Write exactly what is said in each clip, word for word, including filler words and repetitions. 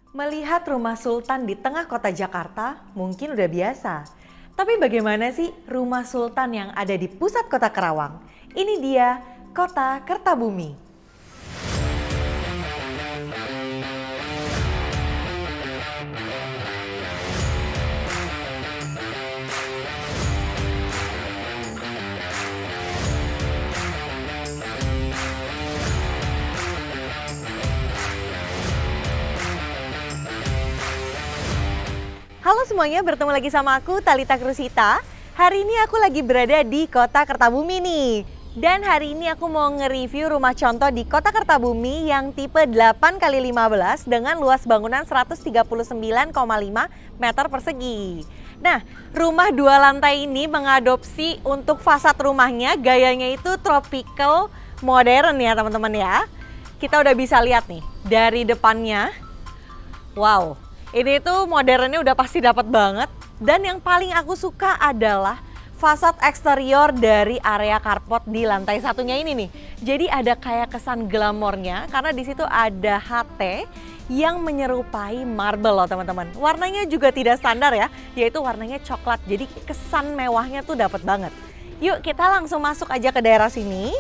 Melihat rumah sultan di tengah kota Jakarta mungkin udah biasa. Tapi bagaimana sih rumah sultan yang ada di pusat kota Karawang? Ini dia Kota Kertabumi. Halo semuanya, bertemu lagi sama aku Talitha Krusita. Hari ini aku lagi berada di Kota Kertabumi nih. Dan hari ini aku mau nge-review rumah contoh di Kota Kertabumi yang tipe delapan kali lima belas dengan luas bangunan seratus tiga puluh sembilan koma lima meter persegi. Nah, rumah dua lantai ini mengadopsi untuk fasad rumahnya gayanya itu tropical modern ya teman-teman ya. Kita udah bisa lihat nih dari depannya. Wow. Ini tuh modernnya udah pasti dapat banget. Dan yang paling aku suka adalah fasad eksterior dari area carport di lantai satunya ini nih. Jadi ada kayak kesan glamornya karena di situ ada H T yang menyerupai marble loh teman-teman. Warnanya juga tidak standar ya, yaitu warnanya coklat. Jadi kesan mewahnya tuh dapat banget. Yuk kita langsung masuk aja ke daerah sini.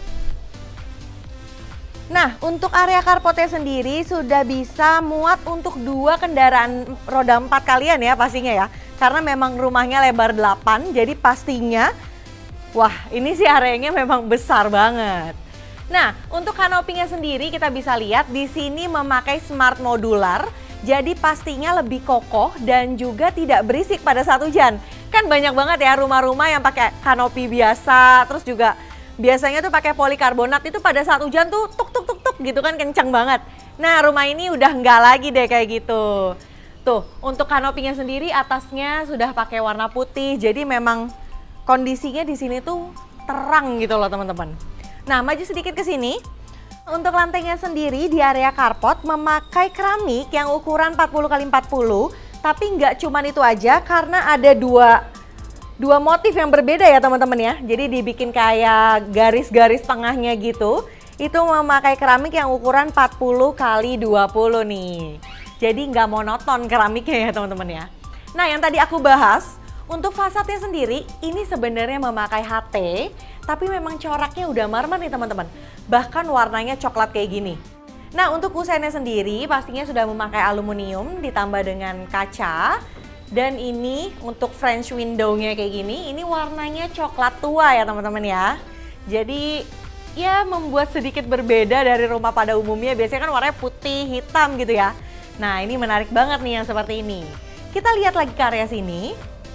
Nah, untuk area carportnya sendiri sudah bisa muat untuk dua kendaraan roda empat kalian ya pastinya ya. Karena memang rumahnya lebar delapan, jadi pastinya, wah ini sih areanya memang besar banget. Nah, untuk kanopinya sendiri kita bisa lihat di sini memakai smart modular, jadi pastinya lebih kokoh dan juga tidak berisik pada saat hujan. Kan banyak banget ya rumah-rumah yang pakai kanopi biasa, terus juga biasanya tuh pakai polikarbonat itu pada saat hujan tuh tuk tuk tuk tuk gitu kan kenceng banget. Nah rumah ini udah nggak lagi deh kayak gitu. Tuh untuk kanopinya sendiri atasnya sudah pakai warna putih. Jadi memang kondisinya di sini tuh terang gitu loh teman-teman. Nah maju sedikit ke sini. Untuk lantainya sendiri di area carport memakai keramik yang ukuran empat puluh kali empat puluh. Tapi nggak cuman itu aja karena ada dua Dua motif yang berbeda ya teman-teman ya. Jadi dibikin kayak garis-garis tengahnya gitu. Itu memakai keramik yang ukuran empat puluh kali dua puluh nih. Jadi nggak monoton keramiknya ya teman-teman ya. Nah yang tadi aku bahas, untuk fasadnya sendiri ini sebenarnya memakai H T. Tapi memang coraknya udah marmer nih teman-teman. Bahkan warnanya coklat kayak gini. Nah untuk kusennya sendiri pastinya sudah memakai aluminium ditambah dengan kaca. Dan ini untuk French window-nya kayak gini, ini warnanya coklat tua ya teman-teman ya. Jadi ya membuat sedikit berbeda dari rumah pada umumnya, biasanya kan warnanya putih, hitam gitu ya. Nah ini menarik banget nih yang seperti ini. Kita lihat lagi ke area sini.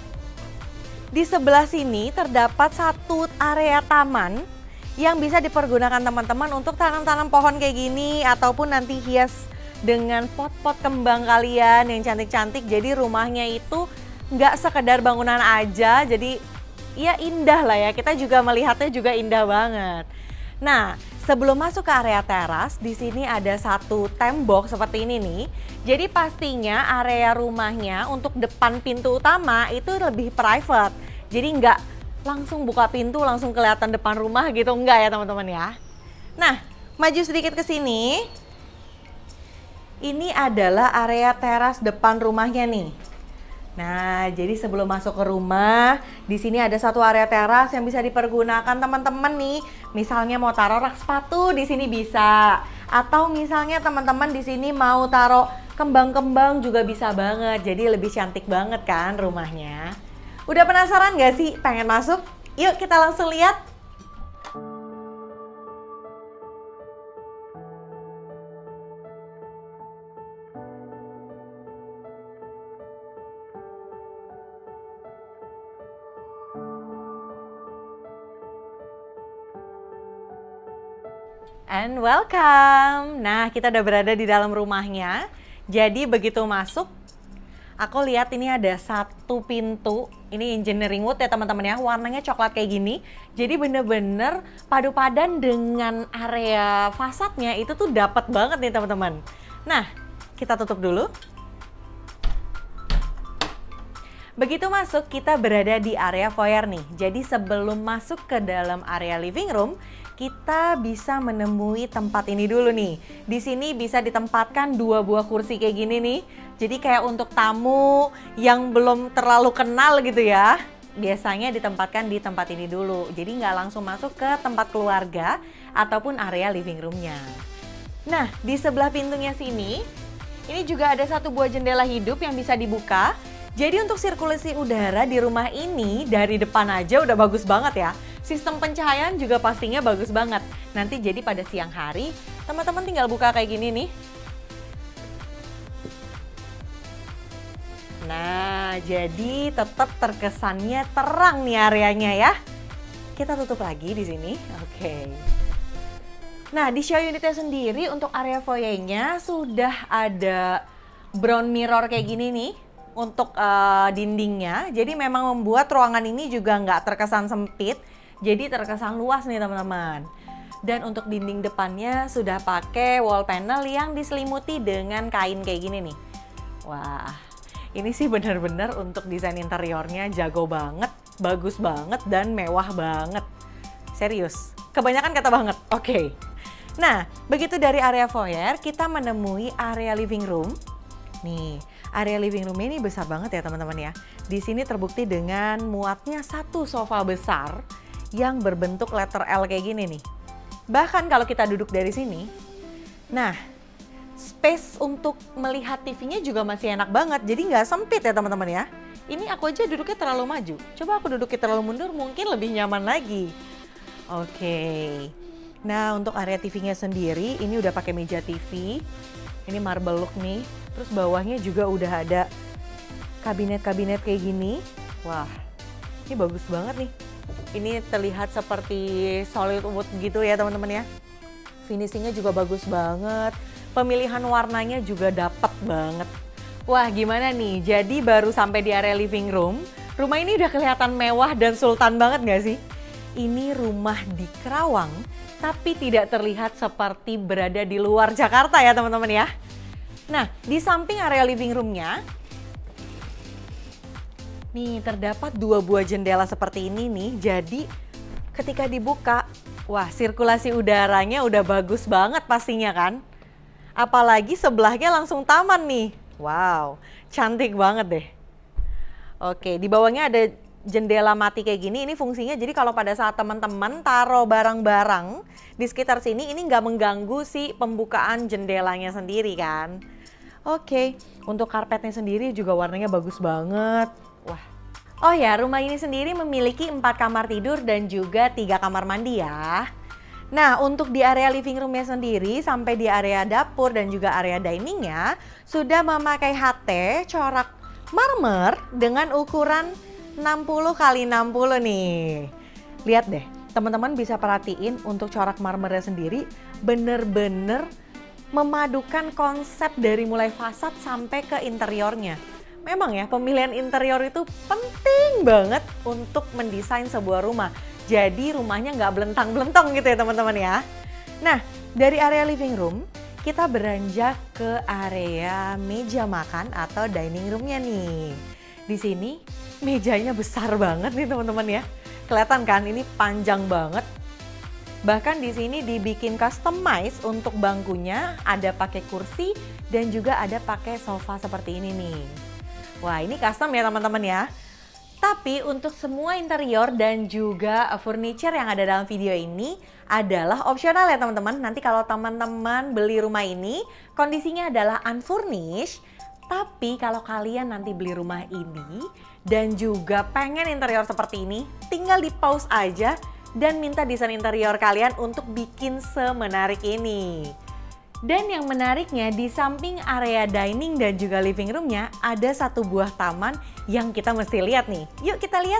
Di sebelah sini terdapat satu area taman yang bisa dipergunakan teman-teman untuk tanam-tanam pohon kayak gini ataupun nanti hias dengan pot-pot kembang kalian yang cantik-cantik. Jadi rumahnya itu nggak sekedar bangunan aja, jadi ya indah lah ya. Kita juga melihatnya juga indah banget. Nah, sebelum masuk ke area teras, di sini ada satu tembok seperti ini nih. Jadi pastinya area rumahnya untuk depan pintu utama itu lebih private. Jadi nggak langsung buka pintu langsung kelihatan depan rumah gitu, enggak ya teman-teman ya. Nah, maju sedikit ke sini. Ini adalah area teras depan rumahnya nih. Nah, jadi sebelum masuk ke rumah, di sini ada satu area teras yang bisa dipergunakan teman-teman nih. Misalnya mau taruh rak sepatu di sini bisa, atau misalnya teman-teman di sini mau taruh kembang-kembang juga bisa banget. Jadi lebih cantik banget kan rumahnya. Udah penasaran gak sih pengen masuk? Yuk kita langsung lihat. And welcome. Nah, kita udah berada di dalam rumahnya. Jadi begitu masuk, aku lihat ini ada satu pintu. Ini engineering wood ya teman-teman ya. Warnanya coklat kayak gini. Jadi bener-bener padu padan dengan area fasadnya itu tuh dapat banget nih teman-teman. Nah, kita tutup dulu. Begitu masuk, kita berada di area foyer nih. Jadi sebelum masuk ke dalam area living room, kita bisa menemui tempat ini dulu nih. Di sini bisa ditempatkan dua buah kursi kayak gini nih. Jadi kayak untuk tamu yang belum terlalu kenal gitu ya, biasanya ditempatkan di tempat ini dulu. Jadi nggak langsung masuk ke tempat keluarga ataupun area living roomnya. Nah, di sebelah pintunya sini, ini juga ada satu buah jendela hidup yang bisa dibuka. Jadi untuk sirkulasi udara di rumah ini dari depan aja udah bagus banget ya. Sistem pencahayaan juga pastinya bagus banget. Nanti jadi pada siang hari, teman-teman tinggal buka kayak gini nih. Nah, jadi tetap terkesannya terang nih areanya ya. Kita tutup lagi di sini. Oke. Nah, di show unitnya sendiri untuk area foyer-nya sudah ada brown mirror kayak gini nih untuk uh, dindingnya. Jadi memang membuat ruangan ini juga nggak terkesan sempit, jadi terkesan luas nih teman-teman. Dan untuk dinding depannya sudah pakai wall panel yang diselimuti dengan kain kayak gini nih. Wah, ini sih benar-benar untuk desain interiornya jago banget, bagus banget, dan mewah banget. Serius, kebanyakan kata banget. Oke. Okay. Nah, begitu dari area foyer, kita menemui area living room. Nih, area living room ini besar banget ya teman-teman ya. Di sini terbukti dengan muatnya satu sofa besar yang berbentuk letter L kayak gini nih. Bahkan kalau kita duduk dari sini, nah space untuk melihat T V-nya juga masih enak banget. Jadi nggak sempit ya teman-teman ya. Ini aku aja duduknya terlalu maju. Coba aku duduknya terlalu mundur mungkin lebih nyaman lagi. Oke. Nah, untuk area T V-nya sendiri ini udah pakai meja T V. Ini marble look nih. Terus bawahnya juga udah ada kabinet-kabinet kayak gini. Wah, ini bagus banget nih. Ini terlihat seperti solid wood gitu ya teman-teman ya. Finishingnya juga bagus banget. Pemilihan warnanya juga dapet banget. Wah, gimana nih? Jadi baru sampai di area living room. Rumah ini udah kelihatan mewah dan sultan banget gak sih? Ini rumah di Kerawang, tapi tidak terlihat seperti berada di luar Jakarta ya teman-teman ya. Nah, di samping area living room-nya, nih terdapat dua buah jendela seperti ini nih. Jadi ketika dibuka, wah sirkulasi udaranya udah bagus banget pastinya kan. Apalagi sebelahnya langsung taman nih. Wow, cantik banget deh. Oke, di bawahnya ada jendela mati kayak gini. Ini fungsinya jadi kalau pada saat teman-teman taruh barang-barang di sekitar sini, ini nggak mengganggu si pembukaan jendelanya sendiri kan. Oke, untuk karpetnya sendiri juga warnanya bagus banget. Wah. Oh ya, rumah ini sendiri memiliki empat kamar tidur dan juga tiga kamar mandi ya. Nah, untuk di area living roomnya sendiri sampai di area dapur dan juga area diningnya sudah memakai H T corak marmer dengan ukuran enam puluh kali enam puluh nih. Lihat deh, teman-teman bisa perhatiin untuk corak marmernya sendiri bener-bener memadukan konsep dari mulai fasad sampai ke interiornya. Memang ya, pemilihan interior itu penting banget untuk mendesain sebuah rumah. Jadi rumahnya nggak belentang-belentong gitu ya teman-teman ya. Nah, dari area living room, kita beranjak ke area meja makan atau dining roomnya nih. Di sini mejanya besar banget nih teman-teman ya. Kelihatan kan ini panjang banget. Bahkan di sini dibikin customize untuk bangkunya, ada pakai kursi dan juga ada pakai sofa seperti ini nih. Wah, ini custom ya teman-teman ya. Tapi untuk semua interior dan juga furniture yang ada dalam video ini adalah opsional ya teman-teman. Nanti kalau teman-teman beli rumah ini, kondisinya adalah unfurnished. Tapi kalau kalian nanti beli rumah ini dan juga pengen interior seperti ini, tinggal di pause aja dan minta desain interior kalian untuk bikin semenarik ini. Dan yang menariknya di samping area dining dan juga living roomnya ada satu buah taman yang kita mesti lihat nih. Yuk kita lihat.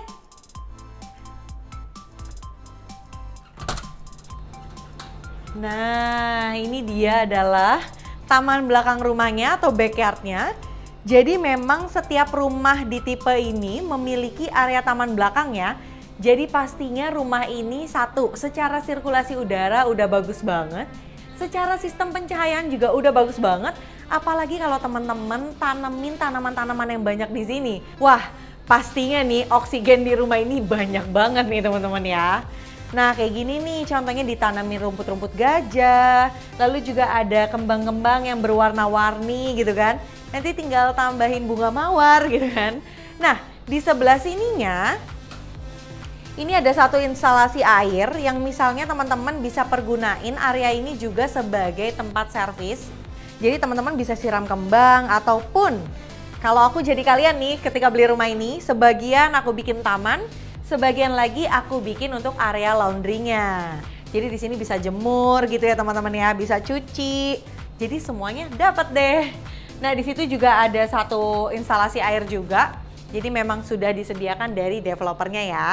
Nah, ini dia adalah taman belakang rumahnya atau backyardnya. Jadi memang setiap rumah di tipe ini memiliki area taman belakangnya. Jadi pastinya rumah ini satu, secara sirkulasi udara udah bagus banget. Secara sistem pencahayaan juga udah bagus banget. Apalagi kalau teman-teman tanemin tanaman-tanaman yang banyak di sini. Wah, pastinya nih oksigen di rumah ini banyak banget nih teman-teman ya. Nah kayak gini nih contohnya ditanamin rumput-rumput gajah, lalu juga ada kembang-kembang yang berwarna-warni gitu kan. Nanti tinggal tambahin bunga mawar gitu kan. Nah di sebelah sininya ini ada satu instalasi air yang misalnya teman-teman bisa pergunain area ini juga sebagai tempat servis. Jadi teman-teman bisa siram kembang ataupun kalau aku jadi kalian nih ketika beli rumah ini, sebagian aku bikin taman, sebagian lagi aku bikin untuk area laundrynya. Jadi di sini bisa jemur gitu ya teman-teman ya, bisa cuci. Jadi semuanya dapat deh. Nah di situ juga ada satu instalasi air juga. Jadi memang sudah disediakan dari developernya ya.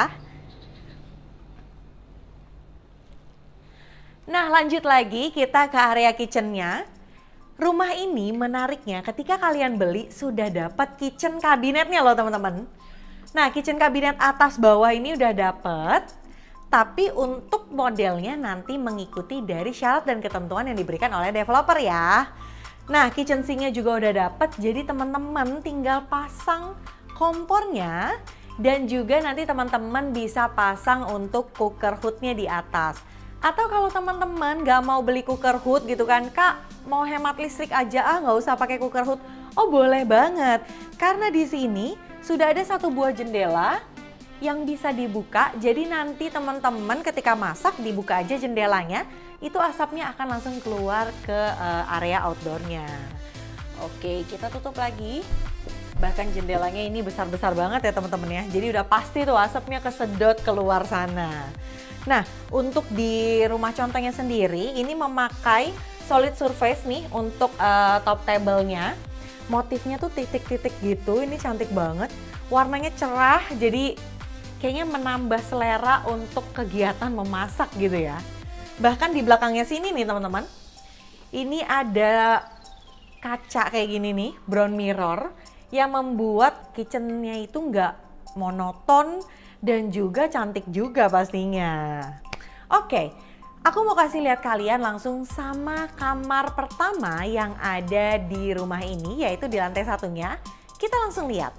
Nah lanjut lagi kita ke area kitchennya. Rumah ini menariknya ketika kalian beli sudah dapat kitchen kabinetnya loh teman-teman. Nah kitchen kabinet atas bawah ini udah dapet, tapi untuk modelnya nanti mengikuti dari syarat dan ketentuan yang diberikan oleh developer ya. Nah kitchen sinknya juga udah dapet, jadi teman-teman tinggal pasang kompornya dan juga nanti teman-teman bisa pasang untuk cooker hoodnya di atas. Atau kalau teman-teman gak mau beli cooker hood gitu kan, Kak mau hemat listrik aja ah nggak usah pakai cooker hood. Oh boleh banget, karena di sini sudah ada satu buah jendela yang bisa dibuka. Jadi nanti teman-teman ketika masak dibuka aja jendelanya, itu asapnya akan langsung keluar ke uh, area outdoornya. Oke kita tutup lagi. Bahkan jendelanya ini besar-besar banget ya teman-teman ya. Jadi udah pasti tuh asapnya kesedot keluar sana. Nah, untuk di rumah contohnya sendiri, ini memakai solid surface nih untuk uh, top table-nya. Motifnya tuh titik-titik gitu, ini cantik banget. Warnanya cerah, jadi kayaknya menambah selera untuk kegiatan memasak gitu ya. Bahkan di belakangnya sini nih teman-teman, ini ada kaca kayak gini nih, brown mirror, yang membuat kitchennya itu nggak monoton, dan juga cantik juga pastinya. Oke, aku mau kasih lihat kalian langsung sama kamar pertama yang ada di rumah ini, yaitu di lantai satunya. Kita langsung lihat.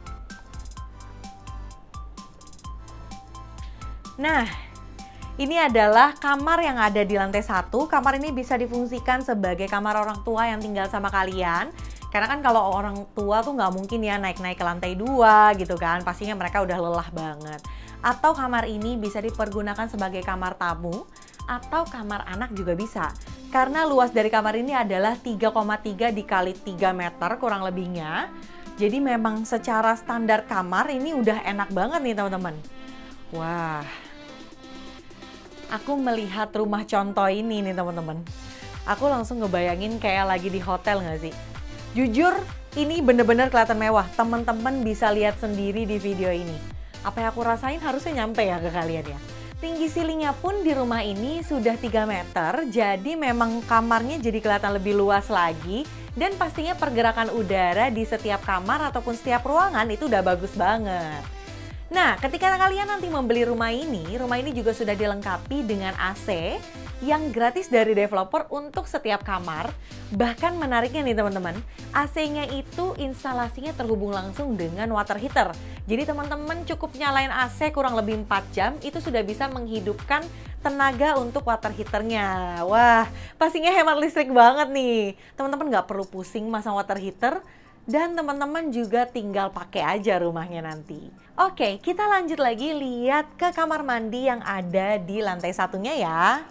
Nah, ini adalah kamar yang ada di lantai satu. Kamar ini bisa difungsikan sebagai kamar orang tua yang tinggal sama kalian. Karena kan kalau orang tua tuh nggak mungkin ya naik-naik ke lantai dua gitu kan. Pastinya mereka udah lelah banget. Atau kamar ini bisa dipergunakan sebagai kamar tamu atau kamar anak juga bisa. Karena luas dari kamar ini adalah tiga koma tiga dikali tiga meter kurang lebihnya. Jadi memang secara standar kamar ini udah enak banget nih teman-teman. Wah, aku melihat rumah contoh ini nih teman-teman. Aku langsung ngebayangin kayak lagi di hotel nggak sih? Jujur, ini bener-bener kelihatan mewah. Teman-teman bisa lihat sendiri di video ini. Apa yang aku rasain harusnya nyampe ya ke kalian ya. Tinggi ceilingnya pun di rumah ini sudah tiga meter, jadi memang kamarnya jadi kelihatan lebih luas lagi. Dan pastinya pergerakan udara di setiap kamar ataupun setiap ruangan itu udah bagus banget. Nah, ketika kalian nanti membeli rumah ini, rumah ini juga sudah dilengkapi dengan A C yang gratis dari developer untuk setiap kamar. Bahkan menariknya nih teman-teman, A C-nya itu instalasinya terhubung langsung dengan water heater. Jadi teman-teman cukup nyalain A C kurang lebih empat jam, itu sudah bisa menghidupkan tenaga untuk water heaternya. Wah, pastinya hemat listrik banget nih. Teman-teman nggak perlu pusing masang water heater. Dan teman-teman juga tinggal pakai aja rumahnya nanti. Oke, kita lanjut lagi lihat ke kamar mandi yang ada di lantai satunya ya.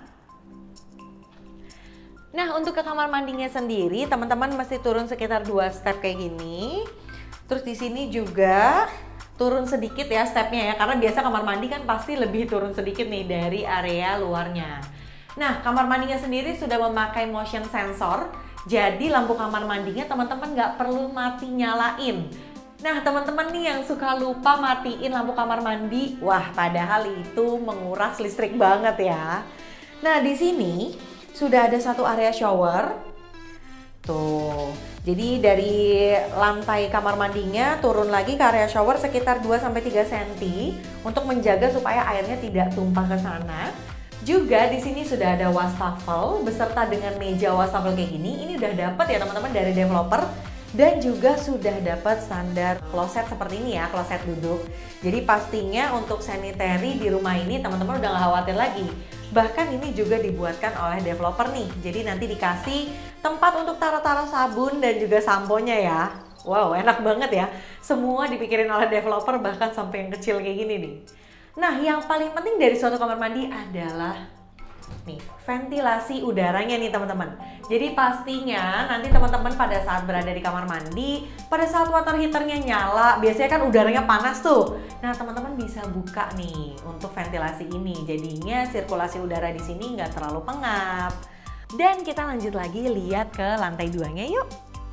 Nah, untuk ke kamar mandinya sendiri, teman-teman mesti turun sekitar dua step kayak gini. Terus di sini juga turun sedikit ya stepnya ya, karena biasa kamar mandi kan pasti lebih turun sedikit nih dari area luarnya. Nah, kamar mandinya sendiri sudah memakai motion sensor. Jadi lampu kamar mandinya teman-teman nggak perlu mati nyalain. Nah teman-teman nih yang suka lupa matiin lampu kamar mandi, wah padahal itu menguras listrik banget ya. Nah di sini sudah ada satu area shower. Tuh, jadi dari lantai kamar mandinya turun lagi ke area shower sekitar dua sampai tiga sentimeter untuk menjaga supaya airnya tidak tumpah ke sana. Juga di sini sudah ada wastafel beserta dengan meja wastafel kayak gini. Ini udah dapat ya teman-teman dari developer. Dan juga sudah dapat standar kloset seperti ini ya, kloset duduk. Jadi pastinya untuk sanitary di rumah ini teman-teman udah gak khawatir lagi. Bahkan ini juga dibuatkan oleh developer nih. Jadi nanti dikasih tempat untuk taruh-taruh sabun dan juga samponya ya. Wow, enak banget ya. Semua dipikirin oleh developer, bahkan sampai yang kecil kayak gini nih. Nah, yang paling penting dari suatu kamar mandi adalah nih, ventilasi udaranya nih teman-teman. Jadi pastinya nanti teman-teman pada saat berada di kamar mandi, pada saat water heaternya nyala, biasanya kan udaranya panas tuh. Nah, teman-teman bisa buka nih untuk ventilasi ini. Jadinya sirkulasi udara di sini nggak terlalu pengap. Dan kita lanjut lagi lihat ke lantai duanya yuk.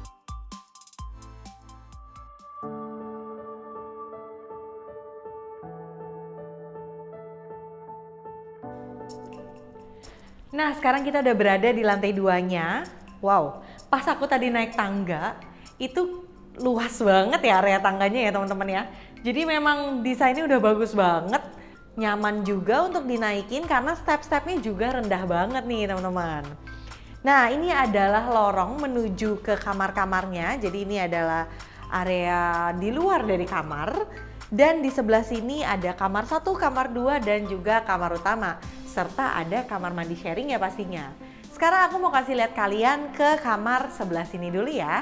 Nah, sekarang kita udah berada di lantai duanya. Wow, pas aku tadi naik tangga, itu luas banget ya area tangganya ya teman-teman ya. Jadi memang desainnya udah bagus banget, nyaman juga untuk dinaikin karena step-stepnya juga rendah banget nih teman-teman. Nah, ini adalah lorong menuju ke kamar-kamarnya. Jadi ini adalah area di luar dari kamar. Dan di sebelah sini ada kamar satu, kamar dua, dan juga kamar utama. Serta ada kamar mandi sharing ya pastinya. Sekarang aku mau kasih lihat kalian ke kamar sebelah sini dulu ya.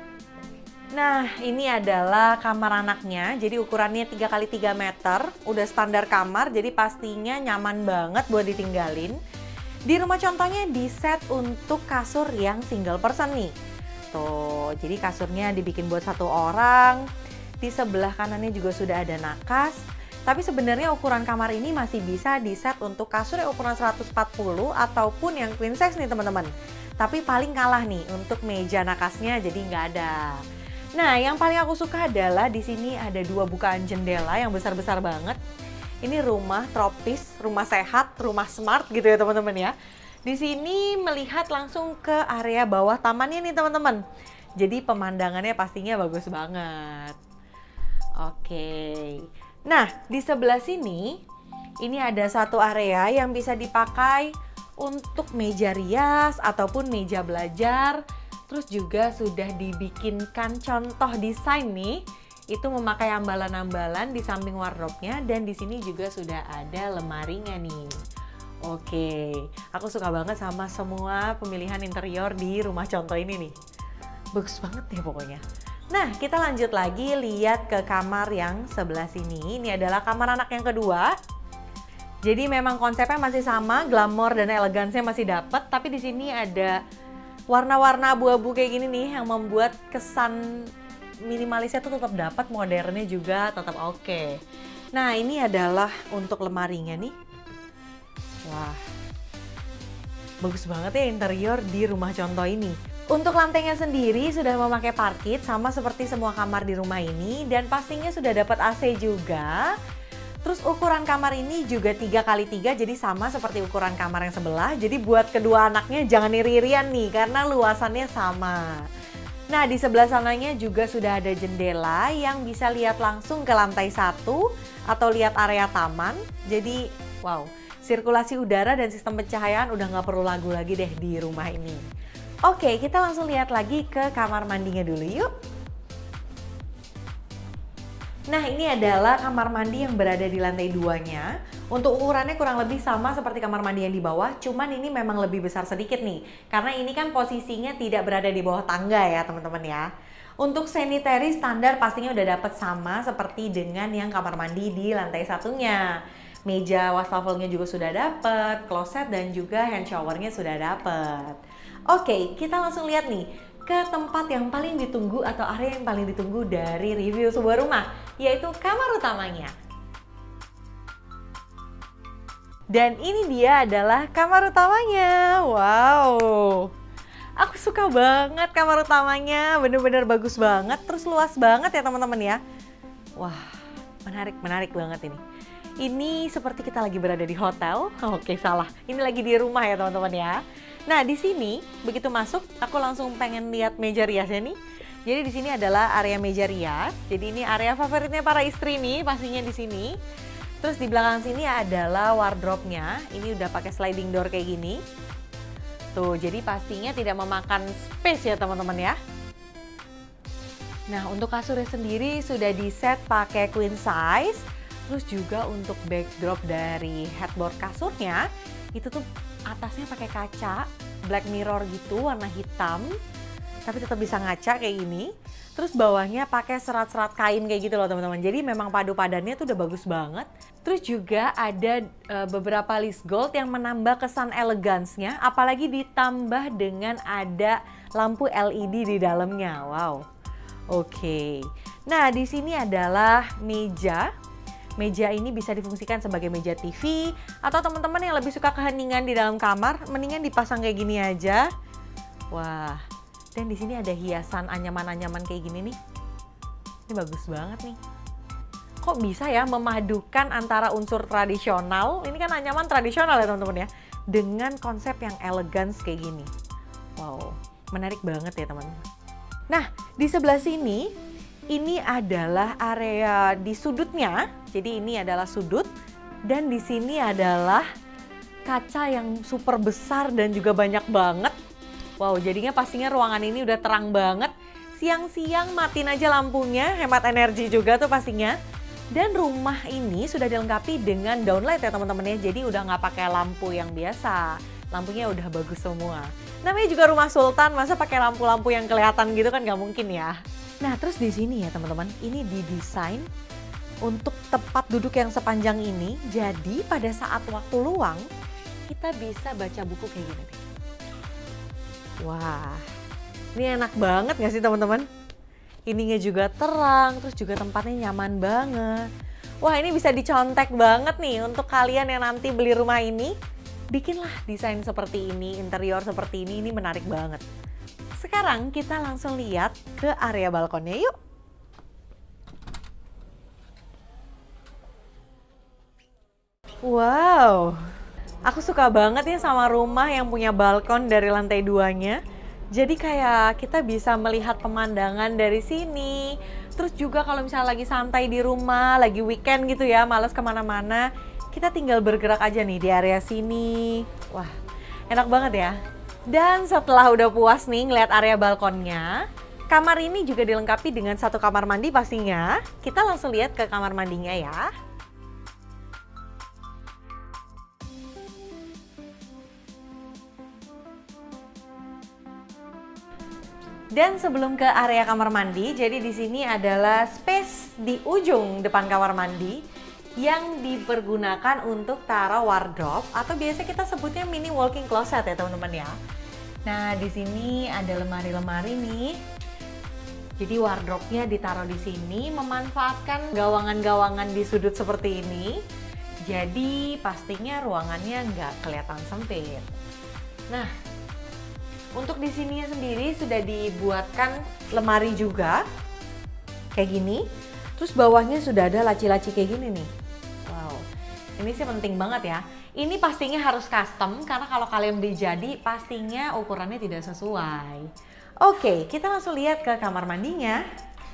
Nah, ini adalah kamar anaknya. Jadi ukurannya tiga kali tiga meter. Udah standar kamar, jadi pastinya nyaman banget buat ditinggalin. Di rumah contohnya di set untuk kasur yang single person nih. Tuh, jadi kasurnya dibikin buat satu orang. Di sebelah kanannya juga sudah ada nakas. Tapi sebenarnya ukuran kamar ini masih bisa di set untuk kasur yang ukuran seratus empat puluh ataupun yang queen size nih teman-teman. Tapi paling kalah nih untuk meja nakasnya, jadi nggak ada. Nah, yang paling aku suka adalah di sini ada dua bukaan jendela yang besar-besar banget. Ini rumah tropis, rumah sehat, rumah smart gitu ya teman-teman ya. Di sini melihat langsung ke area bawah tamannya nih teman-teman. Jadi pemandangannya pastinya bagus banget. Oke. Nah, di sebelah sini, ini ada satu area yang bisa dipakai untuk meja rias ataupun meja belajar. Terus juga sudah dibikinkan contoh desain nih, itu memakai ambalan-ambalan di samping wardrobe-nya dan di sini juga sudah ada lemarinya nih. Oke, aku suka banget sama semua pemilihan interior di rumah contoh ini nih. Bagus banget ya pokoknya. Nah, kita lanjut lagi lihat ke kamar yang sebelah sini. Ini adalah kamar anak yang kedua. Jadi memang konsepnya masih sama, glamor dan elegansnya masih dapat, tapi di sini ada warna-warna abu-abu kayak gini nih yang membuat kesan minimalisnya tuh tetap dapat, modernnya juga tetap oke. Nah, ini adalah untuk lemarinya nih. Wah, bagus banget ya interior di rumah contoh ini. Untuk lantainya sendiri sudah memakai parket sama seperti semua kamar di rumah ini dan pastinya sudah dapat A C juga. Terus ukuran kamar ini juga tiga kali tiga jadi sama seperti ukuran kamar yang sebelah. Jadi buat kedua anaknya jangan iri-irian nih karena luasannya sama. Nah, di sebelah sananya juga sudah ada jendela yang bisa lihat langsung ke lantai satu atau lihat area taman. Jadi wow, sirkulasi udara dan sistem pencahayaan udah nggak perlu ragu lagi deh di rumah ini. Oke, kita langsung lihat lagi ke kamar mandinya dulu yuk. Nah, ini adalah kamar mandi yang berada di lantai duanya. Untuk ukurannya kurang lebih sama seperti kamar mandi yang di bawah, cuman ini memang lebih besar sedikit nih. Karena ini kan posisinya tidak berada di bawah tangga ya teman-teman ya. Untuk sanitary standar pastinya udah dapat sama seperti dengan yang kamar mandi di lantai satunya. Meja wastafelnya juga sudah dapat, kloset dan juga hand showernya sudah dapat. Oke, kita langsung lihat nih ke tempat yang paling ditunggu atau area yang paling ditunggu dari review sebuah rumah, yaitu kamar utamanya. Dan ini dia adalah kamar utamanya. Wow, aku suka banget kamar utamanya, bener-bener bagus banget, terus luas banget ya teman-teman ya. Wah, menarik, menarik banget ini. Ini seperti kita lagi berada di hotel. Oke, salah. Ini lagi di rumah ya teman-teman ya. Nah, di sini begitu masuk, aku langsung pengen lihat meja riasnya nih. Jadi di sini adalah area meja rias. Jadi ini area favoritnya para istri nih, pastinya di sini. Terus di belakang sini adalah wardrobe-nya. Ini udah pakai sliding door kayak gini. Tuh, jadi pastinya tidak memakan space ya teman-teman ya. Nah, untuk kasurnya sendiri sudah di set pakai queen size. Terus juga untuk backdrop dari headboard kasurnya, itu tuh atasnya pakai kaca, black mirror gitu, warna hitam. Tapi tetap bisa ngaca kayak gini. Terus bawahnya pakai serat-serat kain kayak gitu loh teman-teman. Jadi memang padu padannya tuh udah bagus banget. Terus juga ada e, beberapa list gold yang menambah kesan elegansnya. Apalagi ditambah dengan ada lampu L E D di dalamnya. Wow. Oke. Nah, di sini adalah meja. Meja ini bisa difungsikan sebagai meja T V atau teman-teman yang lebih suka keheningan di dalam kamar, mendingan dipasang kayak gini aja. Wah, dan di sini ada hiasan anyaman-anyaman kayak gini nih. Ini bagus banget nih. Kok bisa ya memadukan antara unsur tradisional, ini kan anyaman tradisional ya teman-teman ya, dengan konsep yang elegan kayak gini. Wow, menarik banget ya teman-teman. Nah, di sebelah sini ini adalah area di sudutnya. Jadi ini adalah sudut dan di sini adalah kaca yang super besar dan juga banyak banget. Wow, jadinya pastinya ruangan ini udah terang banget. Siang-siang matiin aja lampunya, hemat energi juga tuh pastinya. Dan rumah ini sudah dilengkapi dengan downlight ya teman-teman ya. Jadi udah nggak pakai lampu yang biasa. Lampunya udah bagus semua. Namanya juga rumah sultan, masa pakai lampu-lampu yang kelihatan gitu kan nggak mungkin ya. Nah, terus di sini ya teman-teman, ini didesain untuk tempat duduk yang sepanjang ini. Jadi pada saat waktu luang, kita bisa baca buku kayak gini. Wah, ini enak banget gak sih teman-teman? Ininya juga terang, terus juga tempatnya nyaman banget. Wah, ini bisa dicontek banget nih untuk kalian yang nanti beli rumah ini. Bikinlah desain seperti ini, interior seperti ini, ini menarik banget. Sekarang kita langsung lihat ke area balkonnya yuk. Wow, aku suka banget ya sama rumah yang punya balkon dari lantai duanya. Jadi kayak kita bisa melihat pemandangan dari sini. Terus juga kalau misalnya lagi santai di rumah, lagi weekend gitu ya, males kemana-mana, kita tinggal bergerak aja nih di area sini. Wah, enak banget ya. Dan setelah udah puas nih ngeliat area balkonnya, kamar ini juga dilengkapi dengan satu kamar mandi pastinya. Kita langsung lihat ke kamar mandinya ya. Dan sebelum ke area kamar mandi, jadi di sini adalah space di ujung depan kamar mandi yang dipergunakan untuk taruh wardrobe atau biasa kita sebutnya mini walk-in closet ya teman-teman ya. Nah, di sini ada lemari-lemari nih. Jadi wardrobe-nya ditaruh di sini, memanfaatkan gawangan-gawangan di sudut seperti ini. Jadi pastinya ruangannya nggak kelihatan sempit. Nah, untuk di sini sendiri sudah dibuatkan lemari juga kayak gini. Terus bawahnya sudah ada laci-laci kayak gini nih. Wow, ini sih penting banget ya. Ini pastinya harus custom karena kalau kalian beli jadi pastinya ukurannya tidak sesuai. Oke, kita langsung lihat ke kamar mandinya.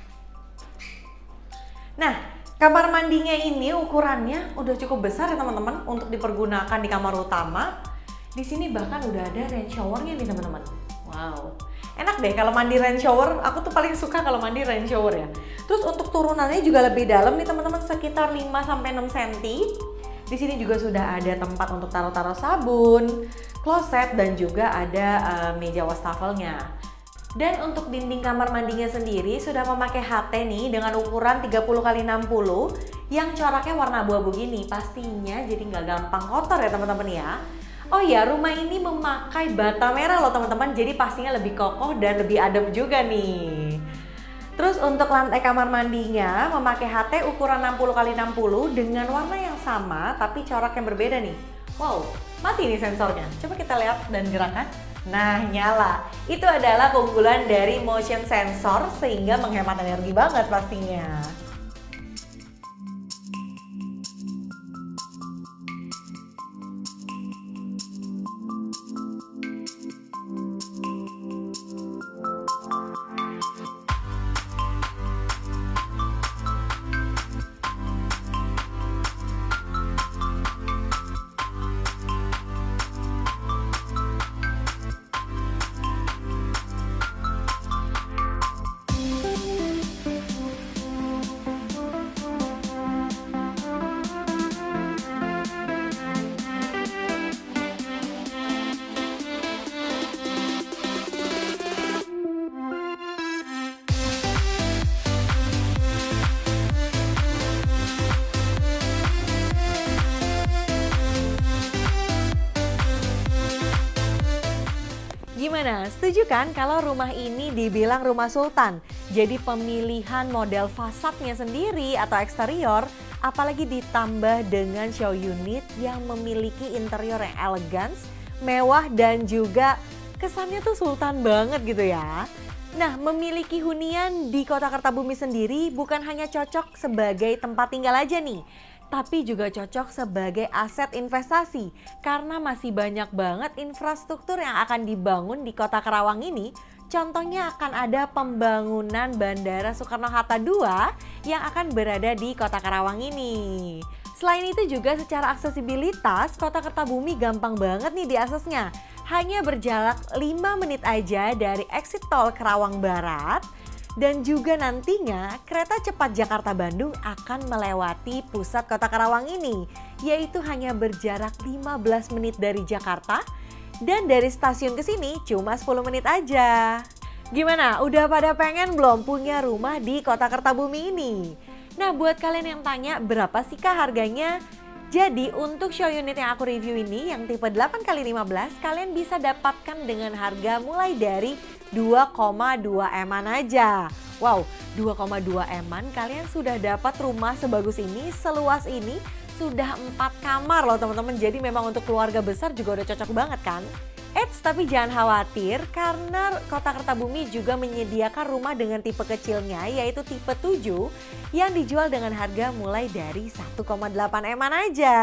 Nah, kamar mandinya ini ukurannya udah cukup besar ya teman-teman untuk dipergunakan di kamar utama. Di sini bahkan udah ada rain showernya nih teman-teman. Wow, enak deh kalau mandi rain shower. Aku tuh paling suka kalau mandi rain shower ya. Terus untuk turunannya juga lebih dalam nih teman-teman, sekitar lima sampai enam sentimeter. Di sini juga sudah ada tempat untuk taruh-taruh sabun, kloset, dan juga ada uh, meja wastafelnya. Dan untuk dinding kamar mandinya sendiri sudah memakai H T nih dengan ukuran tiga puluh kali enam puluh yang coraknya warna abu-abu gini. Pastinya jadi nggak gampang kotor ya teman-teman ya. Oh ya, rumah ini memakai bata merah loh teman-teman, jadi pastinya lebih kokoh dan lebih adem juga nih. Terus untuk lantai kamar mandinya memakai H T ukuran enam puluh kali enam puluh dengan warna yang sama tapi corak yang berbeda nih. Wow, mati nih sensornya. Coba kita lihat dan gerakan. Nah, nyala. Itu adalah keunggulan dari motion sensor sehingga menghemat energi banget pastinya. Setuju kan kalau rumah ini dibilang rumah sultan? Jadi pemilihan model fasadnya sendiri atau eksterior, apalagi ditambah dengan show unit yang memiliki interior yang elegan, mewah dan juga kesannya tuh sultan banget gitu ya. Nah, memiliki hunian di Kota Kertabumi sendiri bukan hanya cocok sebagai tempat tinggal aja nih, tapi juga cocok sebagai aset investasi karena masih banyak banget infrastruktur yang akan dibangun di Kota Karawang ini. Contohnya akan ada pembangunan Bandara Soekarno-Hatta dua yang akan berada di Kota Karawang ini. Selain itu juga secara aksesibilitas, Kota Kertabumi gampang banget nih diaksesnya. Hanya berjarak lima menit aja dari exit tol Karawang Barat. Dan juga nantinya kereta cepat Jakarta-Bandung akan melewati pusat Kota Karawang ini. Yaitu hanya berjarak lima belas menit dari Jakarta. Dan dari stasiun ke sini cuma sepuluh menit aja. Gimana? Udah pada pengen belum punya rumah di Kota Kertabumi ini? Nah, buat kalian yang tanya berapa sih kah harganya? Jadi untuk show unit yang aku review ini yang tipe delapan kali lima belas kalian bisa dapatkan dengan harga mulai dari dua koma dua M-an aja. Wow, dua koma dua M-an kalian sudah dapat rumah sebagus ini, seluas ini, sudah empat kamar loh teman-teman. Jadi memang untuk keluarga besar juga udah cocok banget kan? Eits, tapi jangan khawatir karena Kota Kertabumi juga menyediakan rumah dengan tipe kecilnya yaitu tipe tujuh yang dijual dengan harga mulai dari satu koma delapan M-an aja.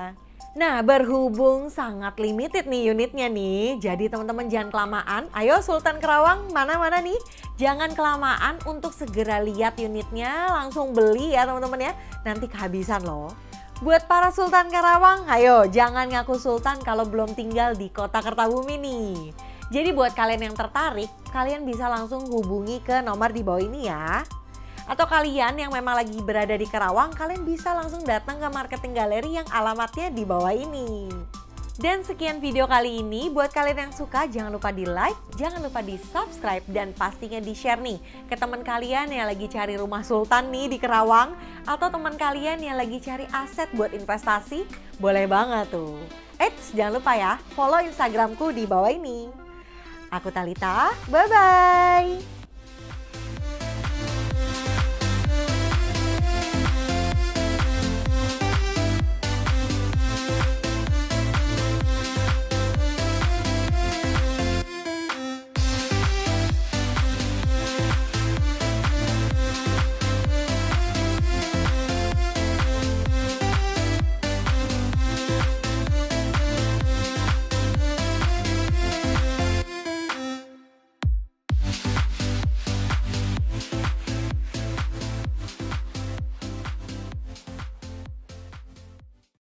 Nah, berhubung sangat limited nih unitnya nih, jadi teman-teman jangan kelamaan. Ayo Sultan Karawang, mana-mana nih? Jangan kelamaan untuk segera lihat unitnya, langsung beli ya teman-teman ya. Nanti kehabisan loh. Buat para Sultan Karawang, ayo jangan ngaku Sultan kalau belum tinggal di Kota Kertabumi nih. Jadi buat kalian yang tertarik, kalian bisa langsung hubungi ke nomor di bawah ini ya. Atau kalian yang memang lagi berada di Karawang, kalian bisa langsung datang ke marketing galeri yang alamatnya di bawah ini. Dan sekian video kali ini, buat kalian yang suka jangan lupa di like, jangan lupa di subscribe, dan pastinya di share nih ke teman kalian yang lagi cari rumah sultan nih di Karawang. Atau teman kalian yang lagi cari aset buat investasi, boleh banget tuh. Eits, jangan lupa ya, follow Instagramku di bawah ini. Aku Talita, bye-bye!